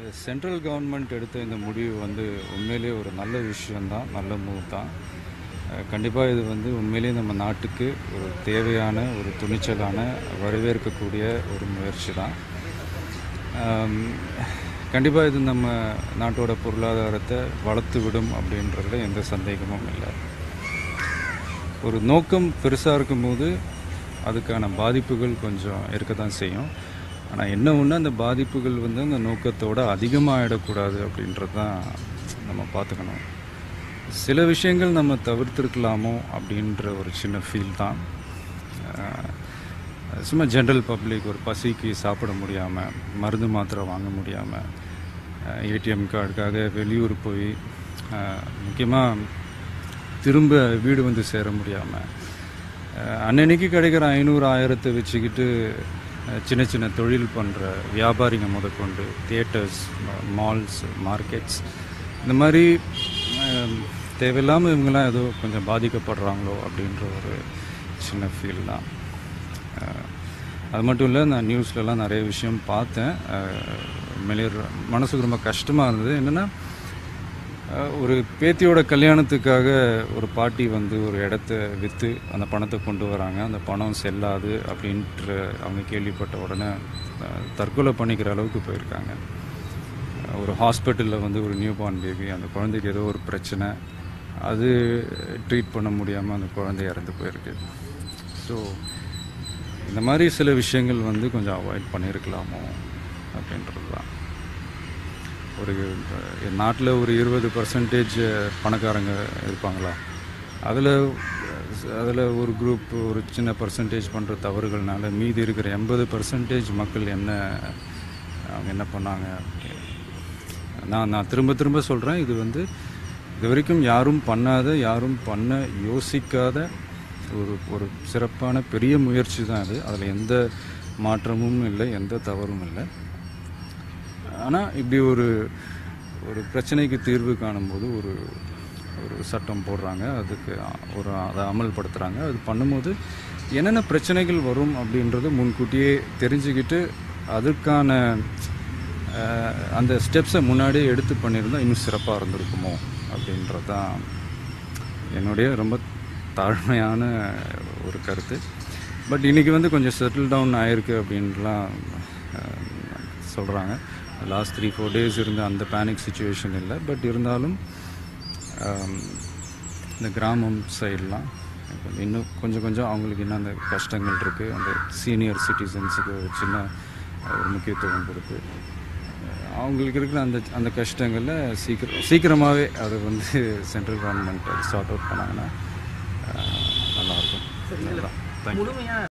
Central government எடுத்த இந்த முடிவு வந்து உண்மையிலேயே ஒரு நல்ல விஷயந்தான், நல்ல மூவ் தான். கண்டிப்பாக இது வந்து உண்மையிலேயே நம்ம நாட்டுக்கு ஒரு தேவையான ஒரு துணிச்சலான வரவேற்கக்கூடிய ஒரு முயற்சி தான். கண்டிப்பாக இது நம்ம நாட்டோட பொருளாதாரத்தை வளர்த்து விடும் அப்படின்றதுல எந்த சந்தேகமும் இல்லை. ஒரு நோக்கம் பெருசாக இருக்கும்போது அதுக்கான பாதிப்புகள் கொஞ்சம் இருக்க தான் செய்யும். ஆனால் என்ன ஒன்று, அந்த பாதிப்புகள் வந்து அந்த நோக்கத்தோடு அதிகமாகிடக்கூடாது அப்படின்றது தான் நம்ம பார்த்துக்கணும். சில விஷயங்கள் நம்ம தவிர்த்துருக்கலாமோ அப்படின்ற ஒரு சின்ன ஃபீல் தான். சும்மா ஜென்ரல் பப்ளிக் ஒரு பசிக்கு சாப்பிட முடியாமல், மருந்து மாத்திரை வாங்க முடியாமல், ஏடிஎம் கார்டுக்காக வெளியூர் போய் முக்கியமாக திரும்ப வீடு வந்து சேர முடியாமல், அன்னன்னைக்கு கிடைக்கிற 500-1000 வச்சுக்கிட்டு சின்ன சின்ன தொழில் பண்ணுற வியாபாரிங்க முதற்கொண்டு தியேட்டர்ஸ், மால்ஸ், மார்க்கெட்ஸ், இந்த மாதிரி தேவையில்லாமல் இவங்கெல்லாம் ஏதோ கொஞ்சம் பாதிக்கப்படுறாங்களோ அப்படின்ற ஒரு சின்ன ஃபீல் தான். அது மட்டும் இல்லை, நான் நியூஸ்லலாம் நிறைய விஷயம் பார்த்தேன். மனசுக்கு ரொம்ப கஷ்டமாக இருந்தது. என்னென்னா, ஒரு பேத்தியோட கல்யாணத்துக்காக ஒரு பாட்டி வந்து ஒரு இடத்த விற்று அந்த பணத்தை கொண்டு வராங்க. அந்த பணம் செல்லாது அப்படின்ற அவங்க கேள்விப்பட்ட உடனே தற்கொலை பண்ணிக்கிற அளவுக்கு போயிருக்காங்க. ஒரு ஹாஸ்பிட்டலில் வந்து ஒரு நியூ பார்ன் பேபி, அந்த குழந்தைக்கு ஏதோ ஒரு பிரச்சனை, அது ட்ரீட் பண்ண முடியாமல் அந்த குழந்தை இறந்து போயிருக்கு. ஸோ இந்த மாதிரி சில விஷயங்கள் வந்து கொஞ்சம் அவாய்ட் பண்ணியிருக்கலாமோ அப்படின்றது தான். ஒரு நாட்டில் ஒரு 20% பணக்காரங்க இருப்பாங்களா, அதில் ஒரு குரூப் ஒரு சின்ன பர்சன்டேஜ் பண்ணுற தவறுகள்னால மீதி இருக்கிற 80% மக்கள் அவங்க என்ன பண்ணாங்க. நான் திரும்ப சொல்கிறேன், இது வந்து இது வரைக்கும் யாரும் பண்ணாத, யாரும் பண்ண யோசிக்காத ஒரு சிறப்பான பெரிய முயற்சி தான் அது. அதில் எந்த மாற்றமும் இல்லை, எந்த தவறும் இல்லை. ஆனால் இப்படி ஒரு பிரச்சனைக்கு தீர்வு காணும்போது ஒரு சட்டம் போடுறாங்க, அதுக்கு அதை அமல்படுத்துகிறாங்க. அது பண்ணும்போது என்னென்ன பிரச்சனைகள் வரும் அப்படின்றத முன்கூட்டியே தெரிஞ்சுக்கிட்டு அதுக்கான அந்த ஸ்டெப்ஸை முன்னாடியே எடுத்து பண்ணியிருந்தால் இன்னும் சிறப்பாக இருந்திருக்குமோ அப்படின்றது தான் என்னுடைய ரொம்ப தாழ்மையான ஒரு கருத்து. பட் இன்றைக்கி வந்து கொஞ்சம் செட்டில் டவுன் ஆகிருக்கு அப்படின்லாம் சொல்கிறாங்க. லாஸ்ட் 3-4 days இருந்த அந்த பேனிக் சிச்சுவேஷன் இல்லை. பட் இருந்தாலும் இந்த கிராமம் சைட்லாம் இன்னும் கொஞ்சம் அவங்களுக்கு இன்னும் அந்த கஷ்டங்கள் இருக்குது. அந்த சீனியர் சிட்டிசன்ஸுக்கு ஒரு சின்ன ஒரு முக்கியத்துவம் கொடுத்து அவங்களுக்கு இருக்கிற அந்த கஷ்டங்களில் சீக்கிரமாகவே அதை வந்து சென்ட்ரல் கவர்மெண்ட் சார்ட் அவுட் பண்ணாங்கன்னா நல்லாயிருக்கும். தேங்க்யூ.